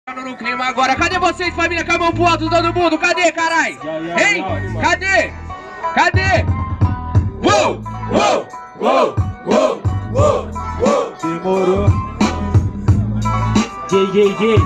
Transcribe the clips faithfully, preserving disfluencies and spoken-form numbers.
No clima agora, cadê vocês, família? Com a mão pro alto, todo mundo, cadê, carai? Hein? Cadê? Cadê? Uou! Uou! Uou! Uou! Uou! Uou! Demorou. Yeah, yeah, yeah.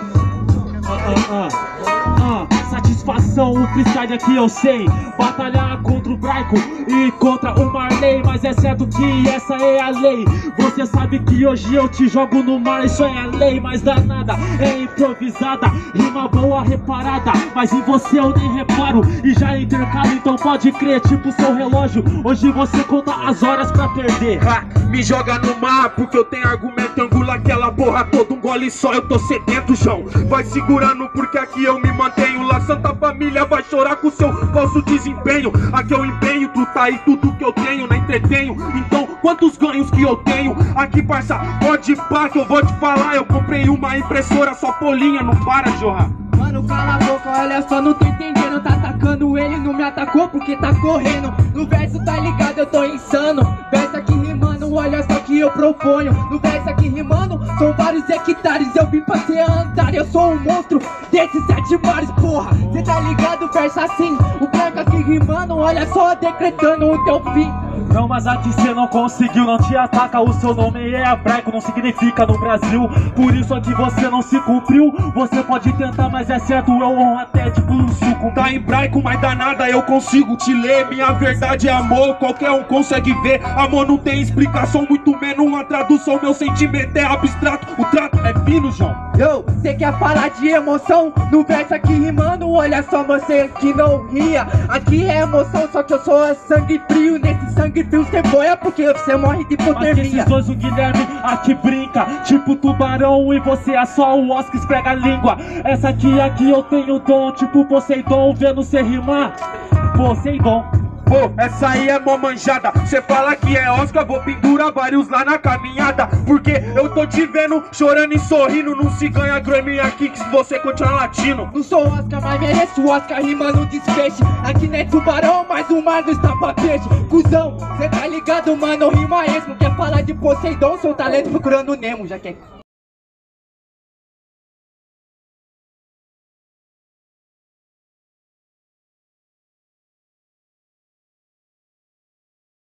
Ah, ah, ah. Ah, satisfação, o freestyle aqui eu sei. Batalhar contra o Braico e contra o Marley. Mas é certo que essa é a lei. Você sabe que hoje eu te jogo no mar, isso é a lei. Mas danada, é improvisada, rima boa reparada. Mas em você eu nem reparo e já intercalo, então pode crer, tipo seu relógio. Hoje você conta as horas pra perder. Ha, me joga no mar porque eu tenho argumento, angula aquela porra toda, um gole só, eu tô sedento, João. Vai segurando porque aqui eu me mantenho. Lá Santa Família vai chorar com seu falso desempenho. Aqui eu empenho, tu tá aí, tudo que eu tenho, não entretenho. Então, quantos ganhos que eu tenho? Aqui, parça, pode pá que eu vou te falar. Eu comprei uma impressora, só polinha, não para, Jorra. Mano, cala a boca, olha só, não tô entendendo. Tá atacando ele, não me atacou porque tá correndo. No verso, tá ligado, eu tô insano. Verso aqui rimando, olha só que eu proponho. No verso aqui rimando, são vários hectares. Eu vim pra ser andar, eu sou um monstro desses sete mares, porra. Cê tá ligado, verso assim. O branco aqui rimando, olha só, decretando o teu fim. Não, mas aqui cê não conseguiu, não te ataca. O seu nome é hebraico, não significa no Brasil. Por isso aqui você não se cumpriu. Você pode tentar, mas é certo, eu honro até tipo um suco. Tá em hebraico, mas danada eu consigo te ler. Minha verdade é amor, qualquer um consegue ver. Amor não tem explicação, muito menos uma tradução. Meu sentimento é abstrato, o trato é fino, João. Yo, cê quer falar de emoção? No verso aqui rimando, olha só você que não ria. Aqui é emoção, só que eu sou sangue frio. Nesse sangue frio cê boia porque você morre de hipotermia. Mas esses dois, o Guilherme aqui brinca, tipo tubarão, e você é só o Oscar, esfrega a língua. Essa aqui, aqui eu tenho dom, tipo Poseidon, vendo cê rimar, Poseidon. Pô, essa aí é mó manjada. Cê fala que é Oscar, vou pendurar vários lá na caminhada. Porque eu tô te vendo chorando e sorrindo. Não se ganha Grammy aqui que se você continuar latino. Não sou Oscar, mas mereço Oscar rimando desfecho. Aqui não é tubarão, mas o mar não está pra peixe. Cusão, cê tá ligado, mano, rima esmo. Quer falar de Poseidon, seu talento procurando Nemo, já quer.